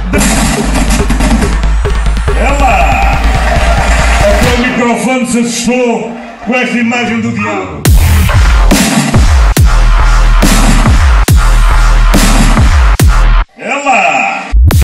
Ela! Até o microfone se assustou com esta imagem do diabo.